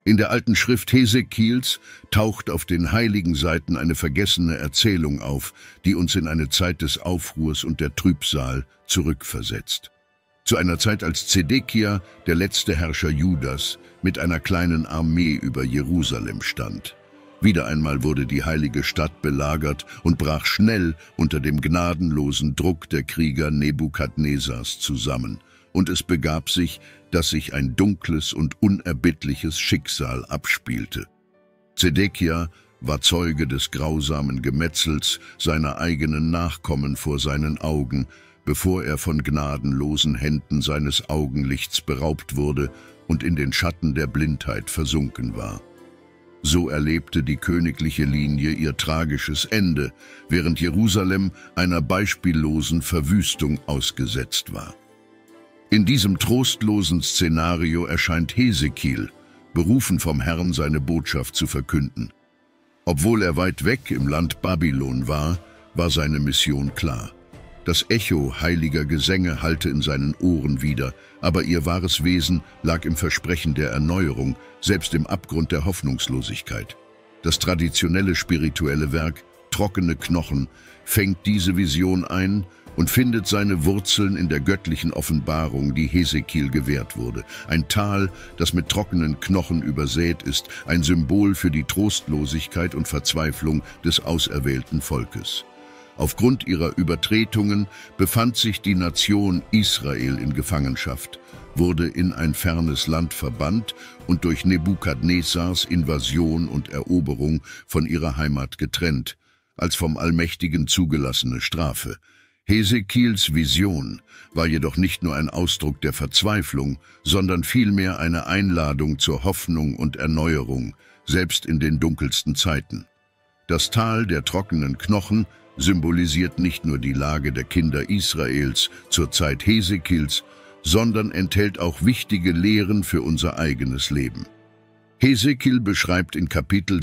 In der alten Schrift Hesekiels taucht auf den heiligen Seiten eine vergessene Erzählung auf, die uns in eine Zeit des Aufruhrs und der Trübsal zurückversetzt. Zu einer Zeit, als Zedekia, der letzte Herrscher Judas, mit einer kleinen Armee über Jerusalem stand. Wieder einmal wurde die heilige Stadt belagert und brach schnell unter dem gnadenlosen Druck der Krieger Nebukadnesars zusammen. Und es begab sich, dass sich ein dunkles und unerbittliches Schicksal abspielte. Zedekia war Zeuge des grausamen Gemetzels seiner eigenen Nachkommen vor seinen Augen, bevor er von gnadenlosen Händen seines Augenlichts beraubt wurde und in den Schatten der Blindheit versunken war. So erlebte die königliche Linie ihr tragisches Ende, während Jerusalem einer beispiellosen Verwüstung ausgesetzt war. In diesem trostlosen Szenario erscheint Hesekiel, berufen vom Herrn, seine Botschaft zu verkünden. Obwohl er weit weg im Land Babylon war, war seine Mission klar. Das Echo heiliger Gesänge hallte in seinen Ohren wider, aber ihr wahres Wesen lag im Versprechen der Erneuerung, selbst im Abgrund der Hoffnungslosigkeit. Das traditionelle spirituelle Werk, Trockene Knochen, fängt diese Vision ein und findet seine Wurzeln in der göttlichen Offenbarung, die Hesekiel gewährt wurde. Ein Tal, das mit trockenen Knochen übersät ist, ein Symbol für die Trostlosigkeit und Verzweiflung des auserwählten Volkes. Aufgrund ihrer Übertretungen befand sich die Nation Israel in Gefangenschaft, wurde in ein fernes Land verbannt und durch Nebukadnesars Invasion und Eroberung von ihrer Heimat getrennt, als vom Allmächtigen zugelassene Strafe. Hesekiels Vision war jedoch nicht nur ein Ausdruck der Verzweiflung, sondern vielmehr eine Einladung zur Hoffnung und Erneuerung, selbst in den dunkelsten Zeiten. Das Tal der trockenen Knochen symbolisiert nicht nur die Lage der Kinder Israels zur Zeit Hesekiels, sondern enthält auch wichtige Lehren für unser eigenes Leben. Hesekiel beschreibt in Kapitel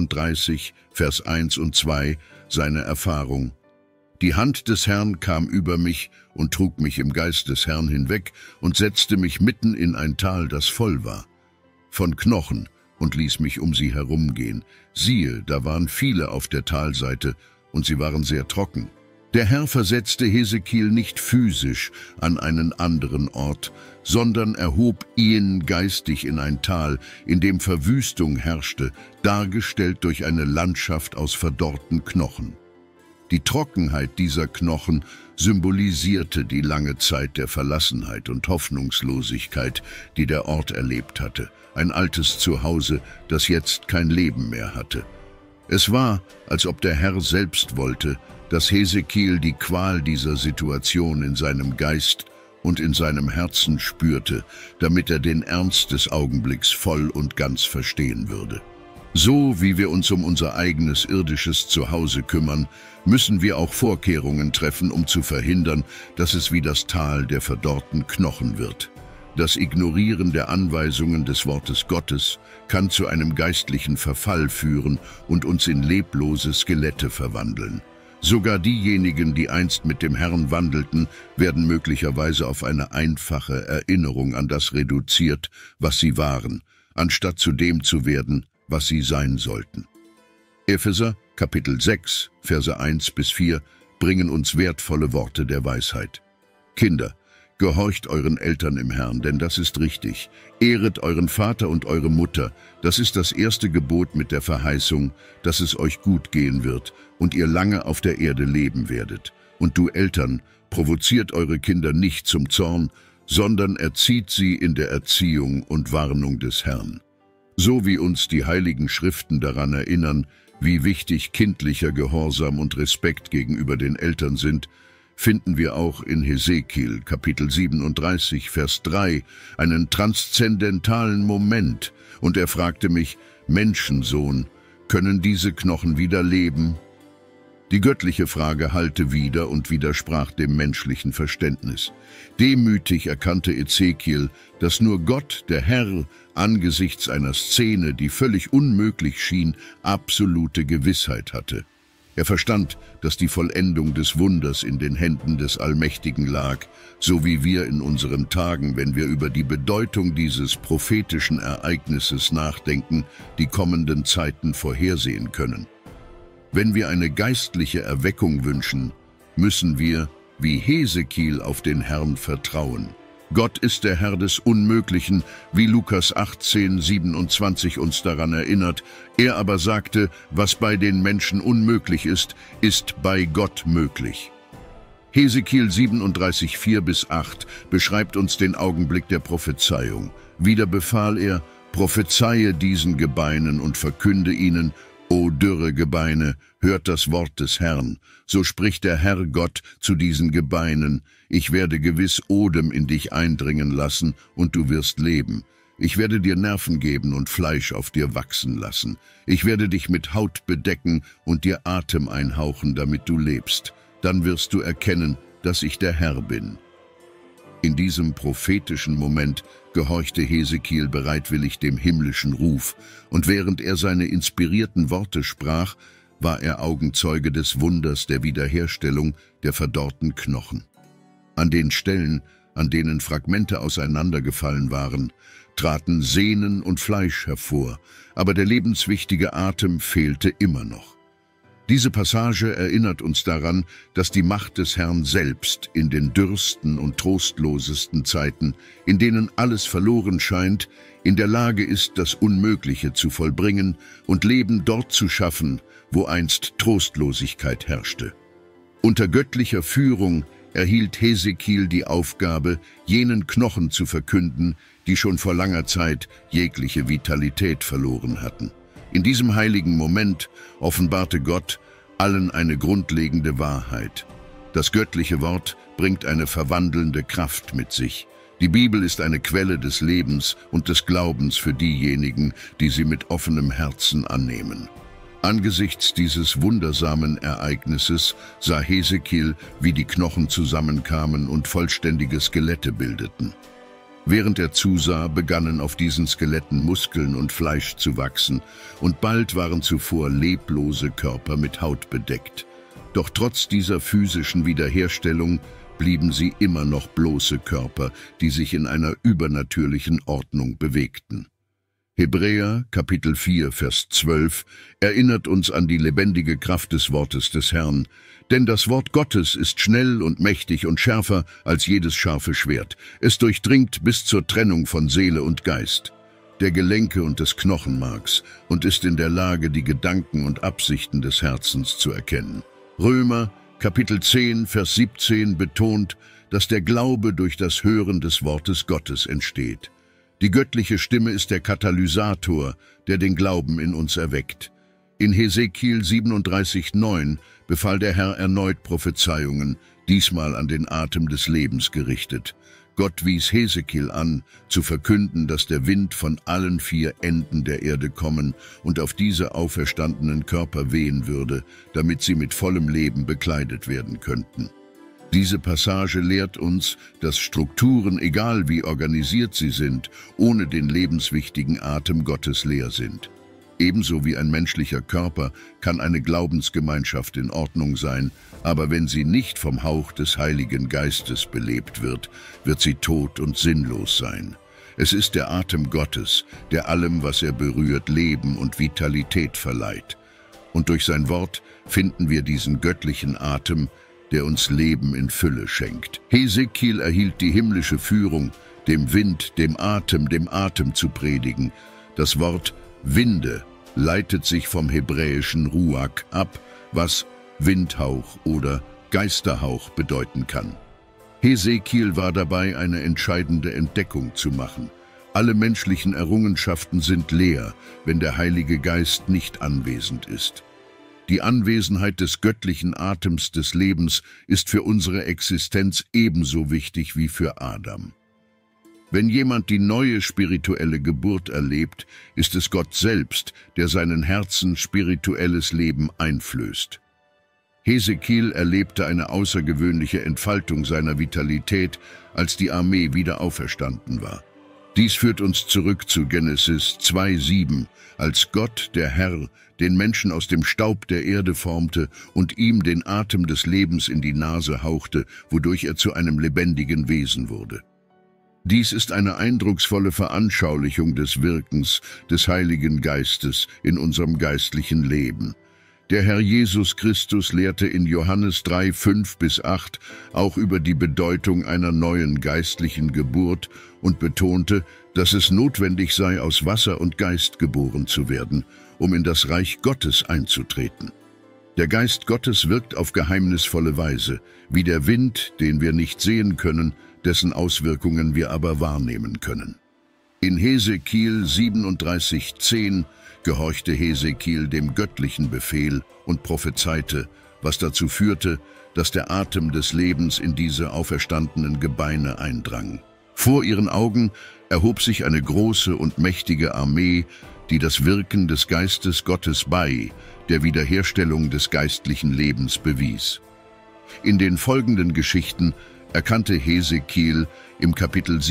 37, Vers 1 und 2 seine Erfahrung. Die Hand des Herrn kam über mich und trug mich im Geist des Herrn hinweg und setzte mich mitten in ein Tal, das voll war von Knochen, und ließ mich um sie herumgehen. Siehe, da waren viele auf der Talseite, und sie waren sehr trocken. Der Herr versetzte Hesekiel nicht physisch an einen anderen Ort, sondern erhob ihn geistig in ein Tal, in dem Verwüstung herrschte, dargestellt durch eine Landschaft aus verdorrten Knochen. Die Trockenheit dieser Knochen symbolisierte die lange Zeit der Verlassenheit und Hoffnungslosigkeit, die der Ort erlebt hatte, ein altes Zuhause, das jetzt kein Leben mehr hatte. Es war, als ob der Herr selbst wollte, dass Hesekiel die Qual dieser Situation in seinem Geist und in seinem Herzen spürte, damit er den Ernst des Augenblicks voll und ganz verstehen würde. So wie wir uns um unser eigenes irdisches Zuhause kümmern, müssen wir auch Vorkehrungen treffen, um zu verhindern, dass es wie das Tal der verdorrten Knochen wird. Das Ignorieren der Anweisungen des Wortes Gottes kann zu einem geistlichen Verfall führen und uns in leblose Skelette verwandeln. Sogar diejenigen, die einst mit dem Herrn wandelten, werden möglicherweise auf eine einfache Erinnerung an das reduziert, was sie waren, anstatt zu dem zu werden, was sie sein sollten. Epheser, Kapitel 6, Verse 1-4 bringen uns wertvolle Worte der Weisheit. Kinder, gehorcht euren Eltern im Herrn, denn das ist richtig. Ehret euren Vater und eure Mutter, das ist das erste Gebot mit der Verheißung, dass es euch gut gehen wird und ihr lange auf der Erde leben werdet. Und du Eltern, provoziert eure Kinder nicht zum Zorn, sondern erzieht sie in der Erziehung und Warnung des Herrn. So wie uns die heiligen Schriften daran erinnern, wie wichtig kindlicher Gehorsam und Respekt gegenüber den Eltern sind, finden wir auch in Hesekiel, Kapitel 37, Vers 3, einen transzendentalen Moment, und er fragte mich, Menschensohn, können diese Knochen wieder leben? Die göttliche Frage hallte wider und widersprach dem menschlichen Verständnis. Demütig erkannte Ezekiel, dass nur Gott, der Herr, angesichts einer Szene, die völlig unmöglich schien, absolute Gewissheit hatte. Er verstand, dass die Vollendung des Wunders in den Händen des Allmächtigen lag, so wie wir in unseren Tagen, wenn wir über die Bedeutung dieses prophetischen Ereignisses nachdenken, die kommenden Zeiten vorhersehen können. Wenn wir eine geistliche Erweckung wünschen, müssen wir, wie Hesekiel, auf den Herrn vertrauen. Gott ist der Herr des Unmöglichen, wie Lukas 18,27 uns daran erinnert. Er aber sagte, was bei den Menschen unmöglich ist, ist bei Gott möglich. Hesekiel 37,4-8 beschreibt uns den Augenblick der Prophezeiung. Wieder befahl er, prophezeie diesen Gebeinen und verkünde ihnen, O dürre Gebeine, hört das Wort des Herrn. So spricht der Herr Gott zu diesen Gebeinen, ich werde gewiss Odem in dich eindringen lassen, und du wirst leben. Ich werde dir Nerven geben und Fleisch auf dir wachsen lassen. Ich werde dich mit Haut bedecken und dir Atem einhauchen, damit du lebst. Dann wirst du erkennen, dass ich der Herr bin. In diesem prophetischen Moment gehorchte Hesekiel bereitwillig dem himmlischen Ruf, und während er seine inspirierten Worte sprach, war er Augenzeuge des Wunders der Wiederherstellung der verdorrten Knochen. An den Stellen, an denen Fragmente auseinandergefallen waren, traten Sehnen und Fleisch hervor, aber der lebenswichtige Atem fehlte immer noch. Diese Passage erinnert uns daran, dass die Macht des Herrn selbst in den dürsten und trostlosesten Zeiten, in denen alles verloren scheint, in der Lage ist, das Unmögliche zu vollbringen und Leben dort zu schaffen, wo einst Trostlosigkeit herrschte. Unter göttlicher Führung erhielt Hesekiel die Aufgabe, jenen Knochen zu verkünden, die schon vor langer Zeit jegliche Vitalität verloren hatten. In diesem heiligen Moment offenbarte Gott allen eine grundlegende Wahrheit. Das göttliche Wort bringt eine verwandelnde Kraft mit sich. Die Bibel ist eine Quelle des Lebens und des Glaubens für diejenigen, die sie mit offenem Herzen annehmen. Angesichts dieses wundersamen Ereignisses sah Hesekiel, wie die Knochen zusammenkamen und vollständige Skelette bildeten. Während er zusah, begannen auf diesen Skeletten Muskeln und Fleisch zu wachsen, und bald waren zuvor leblose Körper mit Haut bedeckt. Doch trotz dieser physischen Wiederherstellung blieben sie immer noch bloße Körper, die sich in einer übernatürlichen Ordnung bewegten. Hebräer, Kapitel 4, Vers 12, erinnert uns an die lebendige Kraft des Wortes des Herrn. Denn das Wort Gottes ist schnell und mächtig und schärfer als jedes scharfe Schwert. Es durchdringt bis zur Trennung von Seele und Geist, der Gelenke und des Knochenmarks, und ist in der Lage, die Gedanken und Absichten des Herzens zu erkennen. Römer, Kapitel 10, Vers 17 betont, dass der Glaube durch das Hören des Wortes Gottes entsteht. Die göttliche Stimme ist der Katalysator, der den Glauben in uns erweckt. In Hesekiel 37,9 befahl der Herr erneut Prophezeiungen, diesmal an den Atem des Lebens gerichtet. Gott wies Hesekiel an, zu verkünden, dass der Wind von allen 4 Enden der Erde kommen und auf diese auferstandenen Körper wehen würde, damit sie mit vollem Leben bekleidet werden könnten. Diese Passage lehrt uns, dass Strukturen, egal wie organisiert sie sind, ohne den lebenswichtigen Atem Gottes leer sind. Ebenso wie ein menschlicher Körper kann eine Glaubensgemeinschaft in Ordnung sein, aber wenn sie nicht vom Hauch des Heiligen Geistes belebt wird, wird sie tot und sinnlos sein. Es ist der Atem Gottes, der allem, was er berührt, Leben und Vitalität verleiht. Und durch sein Wort finden wir diesen göttlichen Atem, der uns Leben in Fülle schenkt. Hesekiel erhielt die himmlische Führung, dem Wind, dem Atem zu predigen. Das Wort Winde leitet sich vom hebräischen Ruach ab, was Windhauch oder Geisterhauch bedeuten kann. Hesekiel war dabei, eine entscheidende Entdeckung zu machen. Alle menschlichen Errungenschaften sind leer, wenn der Heilige Geist nicht anwesend ist. Die Anwesenheit des göttlichen Atems des Lebens ist für unsere Existenz ebenso wichtig wie für Adam. Wenn jemand die neue spirituelle Geburt erlebt, ist es Gott selbst, der seinen Herzen spirituelles Leben einflößt. Hesekiel erlebte eine außergewöhnliche Entfaltung seiner Vitalität, als die Armee wieder auferstanden war. Dies führt uns zurück zu Genesis 2,7, als Gott, der Herr, den Menschen aus dem Staub der Erde formte und ihm den Atem des Lebens in die Nase hauchte, wodurch er zu einem lebendigen Wesen wurde. Dies ist eine eindrucksvolle Veranschaulichung des Wirkens des Heiligen Geistes in unserem geistlichen Leben. Der Herr Jesus Christus lehrte in Johannes 3, 5-8 auch über die Bedeutung einer neuen geistlichen Geburt und betonte, dass es notwendig sei, aus Wasser und Geist geboren zu werden, um in das Reich Gottes einzutreten. Der Geist Gottes wirkt auf geheimnisvolle Weise, wie der Wind, den wir nicht sehen können, dessen Auswirkungen wir aber wahrnehmen können. In Hesekiel 37,10 gehorchte Hesekiel dem göttlichen Befehl und prophezeite, was dazu führte, dass der Atem des Lebens in diese auferstandenen Gebeine eindrang. Vor ihren Augen erhob sich eine große und mächtige Armee, die das Wirken des Geistes Gottes bei der Wiederherstellung des geistlichen Lebens bewies. In den folgenden Geschichten erkannte Hesekiel im Kapitel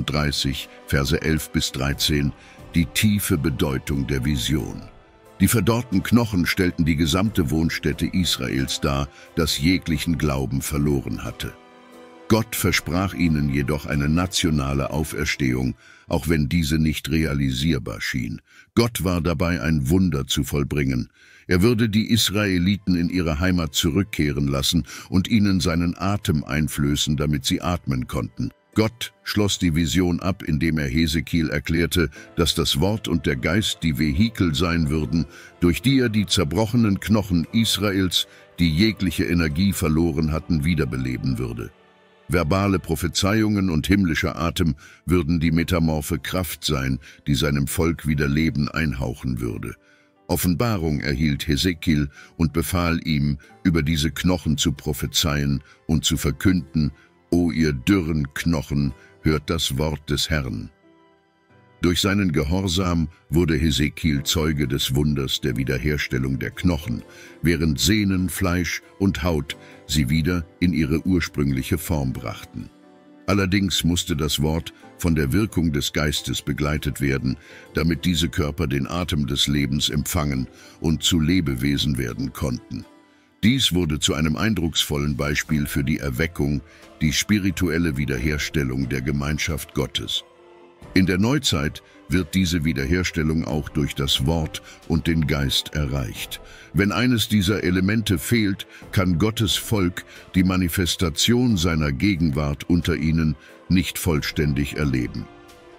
37, Verse 11-13, die tiefe Bedeutung der Vision. Die verdorrten Knochen stellten die gesamte Wohnstätte Israels dar, das jeglichen Glauben verloren hatte. Gott versprach ihnen jedoch eine nationale Auferstehung, auch wenn diese nicht realisierbar schien. Gott war dabei, ein Wunder zu vollbringen. Er würde die Israeliten in ihre Heimat zurückkehren lassen und ihnen seinen Atem einflößen, damit sie atmen konnten. Gott schloss die Vision ab, indem er Hesekiel erklärte, dass das Wort und der Geist die Vehikel sein würden, durch die er die zerbrochenen Knochen Israels, die jegliche Energie verloren hatten, wiederbeleben würde. Verbale Prophezeiungen und himmlischer Atem würden die metamorphe Kraft sein, die seinem Volk wieder Leben einhauchen würde. Offenbarung erhielt Hesekiel und befahl ihm, über diese Knochen zu prophezeien und zu verkünden: O ihr dürren Knochen, hört das Wort des Herrn. Durch seinen Gehorsam wurde Hesekiel Zeuge des Wunders der Wiederherstellung der Knochen, während Sehnen, Fleisch und Haut sie wieder in ihre ursprüngliche Form brachten. Allerdings musste das Wort von der Wirkung des Geistes begleitet werden, damit diese Körper den Atem des Lebens empfangen und zu Lebewesen werden konnten. Dies wurde zu einem eindrucksvollen Beispiel für die Erweckung, die spirituelle Wiederherstellung der Gemeinschaft Gottes. In der Neuzeit wird diese Wiederherstellung auch durch das Wort und den Geist erreicht. Wenn eines dieser Elemente fehlt, kann Gottes Volk die Manifestation seiner Gegenwart unter ihnen nicht vollständig erleben.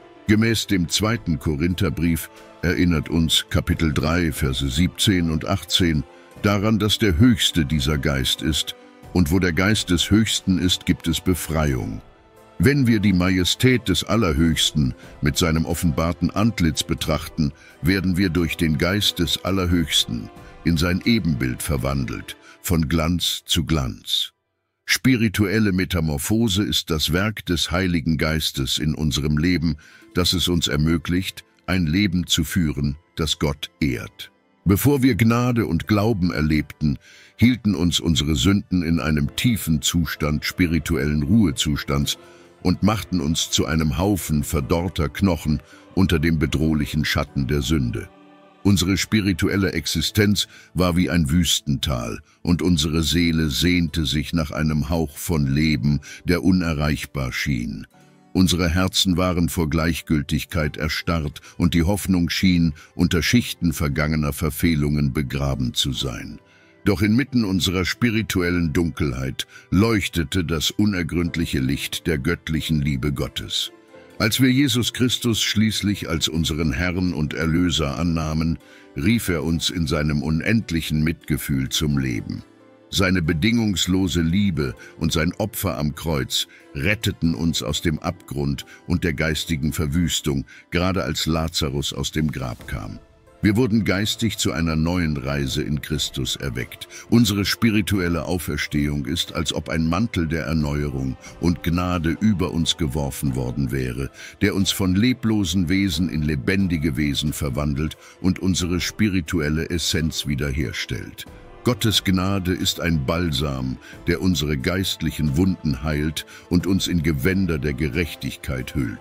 Gemäß dem 2. Korintherbrief erinnert uns Kapitel 3, Verse 17 und 18 daran, dass der Höchste dieser Geist ist, und wo der Geist des Höchsten ist, gibt es Befreiung. Wenn wir die Majestät des Allerhöchsten mit seinem offenbarten Antlitz betrachten, werden wir durch den Geist des Allerhöchsten in sein Ebenbild verwandelt, von Glanz zu Glanz. Spirituelle Metamorphose ist das Werk des Heiligen Geistes in unserem Leben, das es uns ermöglicht, ein Leben zu führen, das Gott ehrt. Bevor wir Gnade und Glauben erlebten, hielten uns unsere Sünden in einem tiefen Zustand spirituellen Ruhezustands und machten uns zu einem Haufen verdorrter Knochen unter dem bedrohlichen Schatten der Sünde. Unsere spirituelle Existenz war wie ein Wüstental, und unsere Seele sehnte sich nach einem Hauch von Leben, der unerreichbar schien. Unsere Herzen waren vor Gleichgültigkeit erstarrt, und die Hoffnung schien, unter Schichten vergangener Verfehlungen begraben zu sein. Doch inmitten unserer spirituellen Dunkelheit leuchtete das unergründliche Licht der göttlichen Liebe Gottes. Als wir Jesus Christus schließlich als unseren Herrn und Erlöser annahmen, rief er uns in seinem unendlichen Mitgefühl zum Leben. Seine bedingungslose Liebe und sein Opfer am Kreuz retteten uns aus dem Abgrund und der geistigen Verwüstung, gerade als Lazarus aus dem Grab kam. Wir wurden geistig zu einer neuen Reise in Christus erweckt. Unsere spirituelle Auferstehung ist, als ob ein Mantel der Erneuerung und Gnade über uns geworfen worden wäre, der uns von leblosen Wesen in lebendige Wesen verwandelt und unsere spirituelle Essenz wiederherstellt. Gottes Gnade ist ein Balsam, der unsere geistlichen Wunden heilt und uns in Gewänder der Gerechtigkeit hüllt.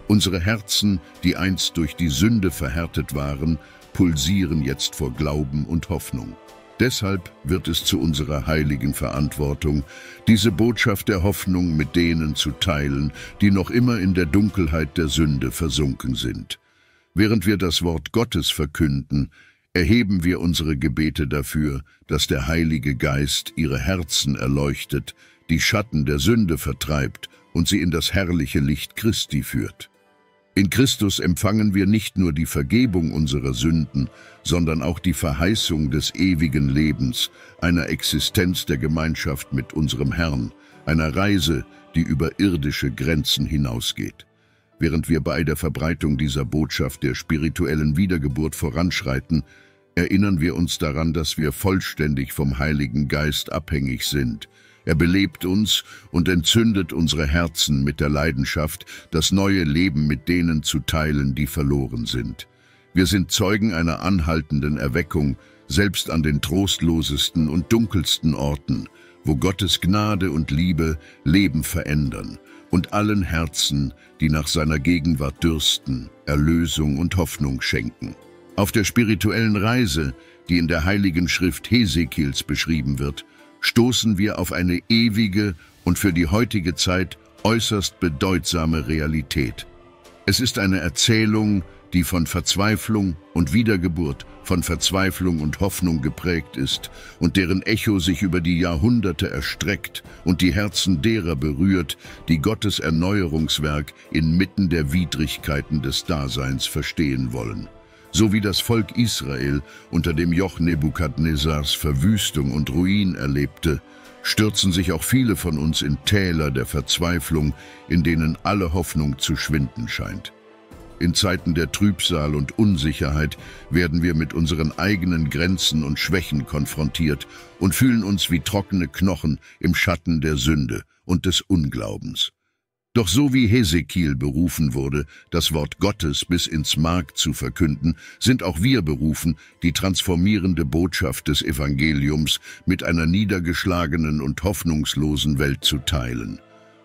Unsere Herzen, die einst durch die Sünde verhärtet waren, pulsieren jetzt vor Glauben und Hoffnung. Deshalb wird es zu unserer heiligen Verantwortung, diese Botschaft der Hoffnung mit denen zu teilen, die noch immer in der Dunkelheit der Sünde versunken sind. Während wir das Wort Gottes verkünden, erheben wir unsere Gebete dafür, dass der Heilige Geist ihre Herzen erleuchtet, die Schatten der Sünde vertreibt und sie in das herrliche Licht Christi führt. In Christus empfangen wir nicht nur die Vergebung unserer Sünden, sondern auch die Verheißung des ewigen Lebens, einer Existenz der Gemeinschaft mit unserem Herrn, einer Reise, die über irdische Grenzen hinausgeht. Während wir bei der Verbreitung dieser Botschaft der spirituellen Wiedergeburt voranschreiten, erinnern wir uns daran, dass wir vollständig vom Heiligen Geist abhängig sind. Er belebt uns und entzündet unsere Herzen mit der Leidenschaft, das neue Leben mit denen zu teilen, die verloren sind. Wir sind Zeugen einer anhaltenden Erweckung, selbst an den trostlosesten und dunkelsten Orten, wo Gottes Gnade und Liebe Leben verändern und allen Herzen, die nach seiner Gegenwart dürsten, Erlösung und Hoffnung schenken. Auf der spirituellen Reise, die in der Heiligen Schrift Hesekiels beschrieben wird, stoßen wir auf eine ewige und für die heutige Zeit äußerst bedeutsame Realität. Es ist eine Erzählung, die von Verzweiflung und Wiedergeburt, von Verzweiflung und Hoffnung geprägt ist und deren Echo sich über die Jahrhunderte erstreckt und die Herzen derer berührt, die Gottes Erneuerungswerk inmitten der Widrigkeiten des Daseins verstehen wollen. So wie das Volk Israel unter dem Joch Nebukadnezars Verwüstung und Ruin erlebte, stürzen sich auch viele von uns in Täler der Verzweiflung, in denen alle Hoffnung zu schwinden scheint. In Zeiten der Trübsal und Unsicherheit werden wir mit unseren eigenen Grenzen und Schwächen konfrontiert und fühlen uns wie trockene Knochen im Schatten der Sünde und des Unglaubens. Doch so wie Hesekiel berufen wurde, das Wort Gottes bis ins Mark zu verkünden, sind auch wir berufen, die transformierende Botschaft des Evangeliums mit einer niedergeschlagenen und hoffnungslosen Welt zu teilen.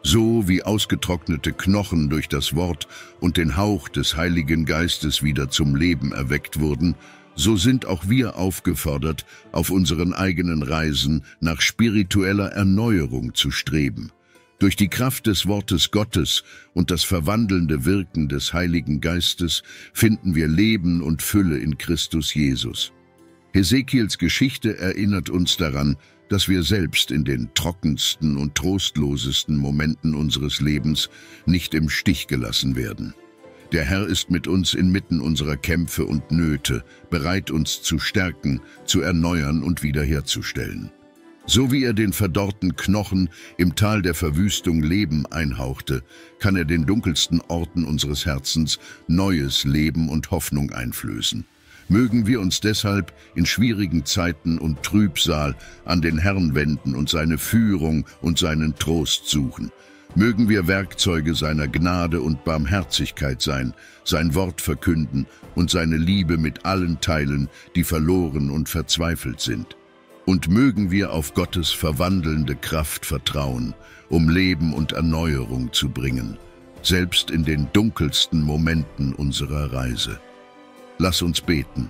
So wie ausgetrocknete Knochen durch das Wort und den Hauch des Heiligen Geistes wieder zum Leben erweckt wurden, so sind auch wir aufgefordert, auf unseren eigenen Reisen nach spiritueller Erneuerung zu streben. Durch die Kraft des Wortes Gottes und das verwandelnde Wirken des Heiligen Geistes finden wir Leben und Fülle in Christus Jesus. Hesekiels Geschichte erinnert uns daran, dass wir selbst in den trockensten und trostlosesten Momenten unseres Lebens nicht im Stich gelassen werden. Der Herr ist mit uns inmitten unserer Kämpfe und Nöte, bereit uns zu stärken, zu erneuern und wiederherzustellen. So wie er den verdorrten Knochen im Tal der Verwüstung Leben einhauchte, kann er den dunkelsten Orten unseres Herzens neues Leben und Hoffnung einflößen. Mögen wir uns deshalb in schwierigen Zeiten und Trübsal an den Herrn wenden und seine Führung und seinen Trost suchen. Mögen wir Werkzeuge seiner Gnade und Barmherzigkeit sein, sein Wort verkünden und seine Liebe mit allen teilen, die verloren und verzweifelt sind. Und mögen wir auf Gottes verwandelnde Kraft vertrauen, um Leben und Erneuerung zu bringen, selbst in den dunkelsten Momenten unserer Reise. Lass uns beten.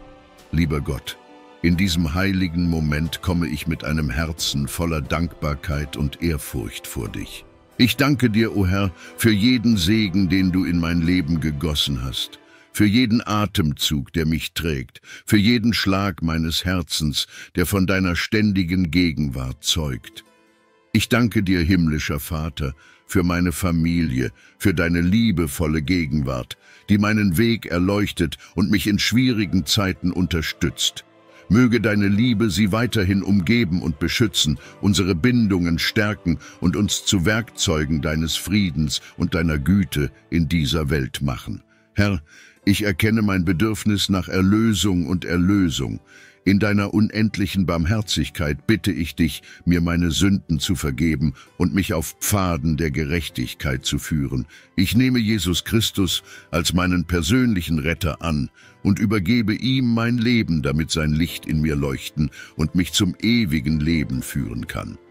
Lieber Gott, in diesem heiligen Moment komme ich mit einem Herzen voller Dankbarkeit und Ehrfurcht vor dich. Ich danke dir, o Herr, für jeden Segen, den du in mein Leben gegossen hast, für jeden Atemzug, der mich trägt, für jeden Schlag meines Herzens, der von deiner ständigen Gegenwart zeugt. Ich danke dir, himmlischer Vater, für meine Familie, für deine liebevolle Gegenwart, die meinen Weg erleuchtet und mich in schwierigen Zeiten unterstützt. Möge deine Liebe sie weiterhin umgeben und beschützen, unsere Bindungen stärken und uns zu Werkzeugen deines Friedens und deiner Güte in dieser Welt machen. Herr, ich erkenne mein Bedürfnis nach Erlösung und Erlösung. In deiner unendlichen Barmherzigkeit bitte ich dich, mir meine Sünden zu vergeben und mich auf Pfaden der Gerechtigkeit zu führen. Ich nehme Jesus Christus als meinen persönlichen Retter an und übergebe ihm mein Leben, damit sein Licht in mir leuchten und mich zum ewigen Leben führen kann.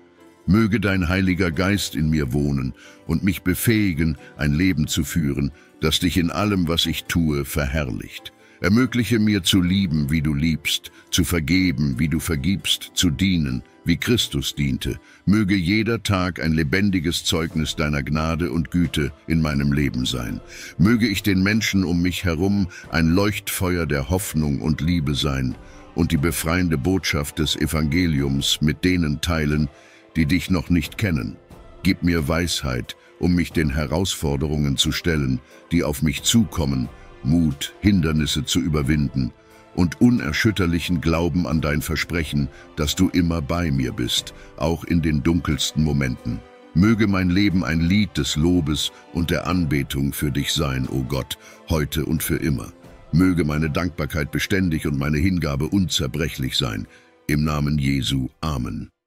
Möge dein Heiliger Geist in mir wohnen und mich befähigen, ein Leben zu führen, das dich in allem, was ich tue, verherrlicht. Ermögliche mir zu lieben, wie du liebst, zu vergeben, wie du vergibst, zu dienen, wie Christus diente. Möge jeder Tag ein lebendiges Zeugnis deiner Gnade und Güte in meinem Leben sein. Möge ich den Menschen um mich herum ein Leuchtfeuer der Hoffnung und Liebe sein und die befreiende Botschaft des Evangeliums mit denen teilen, die dich noch nicht kennen. Gib mir Weisheit, um mich den Herausforderungen zu stellen, die auf mich zukommen, Mut, Hindernisse zu überwinden und unerschütterlichen Glauben an dein Versprechen, dass du immer bei mir bist, auch in den dunkelsten Momenten. Möge mein Leben ein Lied des Lobes und der Anbetung für dich sein, o Gott, heute und für immer. Möge meine Dankbarkeit beständig und meine Hingabe unzerbrechlich sein. Im Namen Jesu. Amen.